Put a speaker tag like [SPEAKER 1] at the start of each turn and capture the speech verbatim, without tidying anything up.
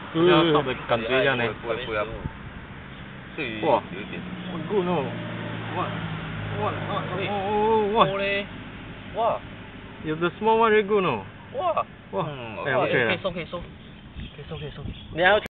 [SPEAKER 1] 这样烧的感觉这样呢？
[SPEAKER 2] 不会不会啊，对于
[SPEAKER 1] 哇，
[SPEAKER 2] 有一点。
[SPEAKER 1] 很 good 哦，哇哇哇哦哇
[SPEAKER 2] 嘞，哇，
[SPEAKER 1] 有的 small one very good 哦，
[SPEAKER 2] 哇，
[SPEAKER 1] 哇，
[SPEAKER 2] 嗯，
[SPEAKER 1] 哎呀不可以了。
[SPEAKER 2] 可以收可以收，可以收可以收。
[SPEAKER 3] 你要。